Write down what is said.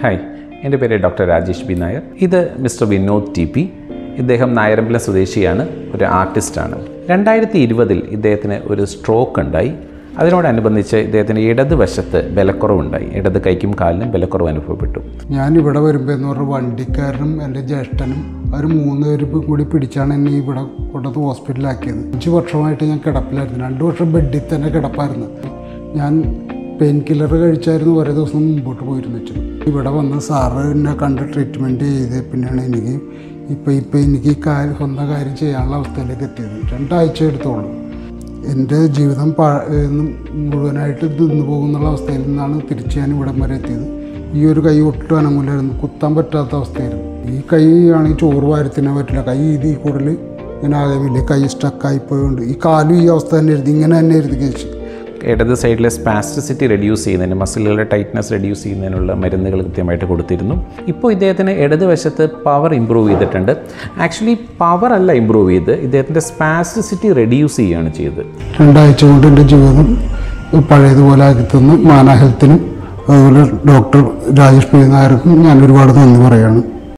Hi, എൻ്റെ പേര് doctor Rajesh B Nair. ഇത് മിസ്റ്റർ വിനോദ് ടി പി. ഇദ്ദേഹം നായരമ്പലം സ്വദേശിയാണ്, ഒരു ആർട്ടിസ്റ്റാണ്. 2020 ഇദ്ദേഹത്തിന് ഒരു സ്ട്രോക്ക് ഉണ്ടായി. അതിനോടനുബന്ധിച്ച് ഇദ്ദേഹത്തിന് ഇടതുവശത്ത് ബലക്കുറവുണ്ടായി. ഇടത് കൈക്കും കാലിനും ബലക്കുറവ് അനുഭവപ്പെട്ടു. ഞാനിവിടെ വരുമ്പോൾ എന്ന് പറഞ്ഞാൽ വണ്ടിക്കാരനും എൻ്റെ ജ്യേഷ്ഠനും അവർ 3 പേരും കൂടി പിടിച്ചാണ് എന്നെ ഇവിടെ കൊണ്ടത് ഹോസ്പിറ്റലിലാക്കിയത്. 5 വർഷമായിട്ട് ഞാൻ കിടപ്പിലായിരുന്നു. 2 വർഷം ബെഡിൽ തന്നെ കിടപ്പായിരുന്നു. ഞാൻ പെയിൻ കില്ലർ കഴിച്ചായിരുന്നു ഓരോ ദിവസം മുമ്പോട്ട് പോയിരുന്നു വെച്ചു. ഇവിടെ വന്ന് സാറ് എന്നെ കണ്ട് ട്രീറ്റ്മെൻറ്റ് ചെയ്ത് പിന്നെയാണ് എനിക്ക് എനിക്ക് സ്വന്തം കാര്യം ചെയ്യാനുള്ള അവസ്ഥയിലേക്ക് എത്തിയത്. 2 ആഴ്ച എടുത്തോളൂ. എൻ്റെ ജീവിതം മുഴുവനായിട്ട് നിന്ന് പോകുന്നുള്ള അവസ്ഥയിൽ നിന്നാണ് തിരിച്ച് ഞാൻ ഇവിടം വരെ എത്തിയത്. ഈ ഒരു കൈ ഒട്ടും അനങ്ങൂലായിരുന്നു, കുത്താൻ പറ്റാത്ത അവസ്ഥയായിരുന്നു. ഈ കൈ ആണെങ്കിൽ ചോറ് വാരത്തിനെ പറ്റില്ല. കൈ ഇതിൽ കൂടുതൽ ഇങ്ങനെ ആകമില്ല, കൈ സ്റ്റക്കായിപ്പോയുണ്ട്. ഈ കാലും ഈ അവസ്ഥ തന്നെ ആയിരുന്നു, ഇങ്ങനെ തന്നെ ആയിരുന്നു കേസ്. ഇടത് സൈഡിലെ സ്പാസ്റ്റിസിറ്റി റെഡ്യൂസ് ചെയ്യുന്നതിന്, മസിലുകളുടെ ടൈറ്റ്നസ് റെഡ്യൂസ് ചെയ്യുന്നതിനുള്ള മരുന്നുകൾ കൃത്യമായിട്ട് കൊടുത്തിരുന്നു. ഇപ്പോൾ ഇദ്ദേഹത്തിന് ഇടതുവശത്ത് പവർ ഇമ്പ്രൂവ് ചെയ്തിട്ടുണ്ട്. ആക്ച്വലി പവർ അല്ല ഇമ്പ്രൂവ് ചെയ്ത്, ഇദ്ദേഹത്തിൻ്റെ സ്പാസ്റ്റിസിറ്റി റെഡ്യൂസ് ചെയ്യുകയാണ് ചെയ്തത്. 2 ആഴ്ച കൊണ്ട് എൻ്റെ ജീവിതം പഴയതുപോലെ ആക്കി തന്നു. മാന ഹെൽത്തിനും അതുപോലെ ഡോക്ടർ രാജേഷ് പി നായർക്കും ഞാൻ ഒരുപാട് നന്ദി പറയുകയാണ്.